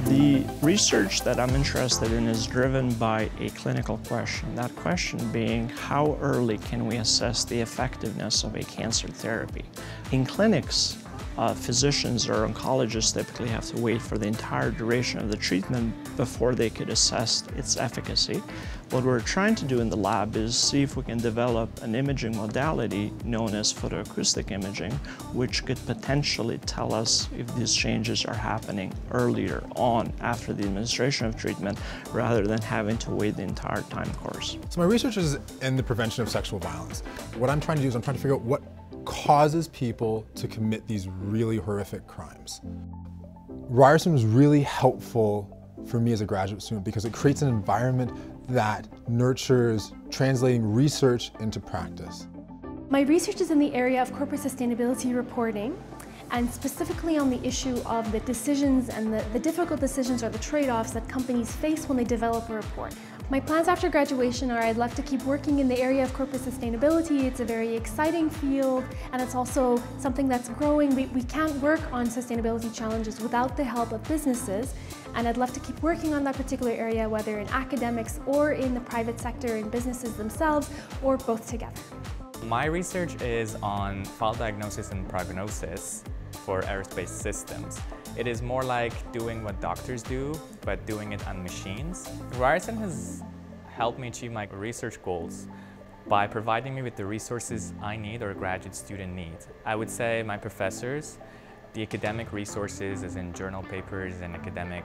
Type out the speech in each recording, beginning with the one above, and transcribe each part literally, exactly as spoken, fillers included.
The research that I'm interested in is driven by a clinical question. That question being, how early can we assess the effectiveness of a cancer therapy? In clinics, uh, physicians or oncologists typically have to wait for the entire duration of the treatment before they could assess its efficacy. What we're trying to do in the lab is see if we can develop an imaging modality known as photoacoustic imaging, which could potentially tell us if these changes are happening earlier on after the administration of treatment, rather than having to wait the entire time course. So my research is in the prevention of sexual violence. What I'm trying to do is I'm trying to figure out what causes people to commit these really horrific crimes. Ryerson was really helpful for me as a graduate student because it creates an environment that nurtures translating research into practice. My research is in the area of corporate sustainability reporting, and specifically on the issue of the decisions and the, the difficult decisions or the trade-offs that companies face when they develop a report. My plans after graduation are I'd love to keep working in the area of corporate sustainability. It's a very exciting field, and it's also something that's growing. We, we can't work on sustainability challenges without the help of businesses, and I'd love to keep working on that particular area, whether in academics or in the private sector, in businesses themselves, or both together. My research is on fault diagnosis and prognosis for aerospace systems. It is more like doing what doctors do, but doing it on machines. Ryerson has helped me achieve my research goals by providing me with the resources I need or a graduate student needs. I would say my professors, the academic resources as in journal papers and academic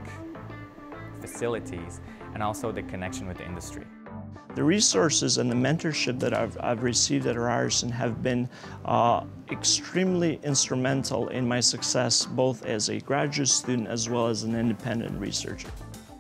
facilities, and also the connection with the industry. The resources and the mentorship that I've, I've received at Ryerson have been uh, extremely instrumental in my success, both as a graduate student as well as an independent researcher.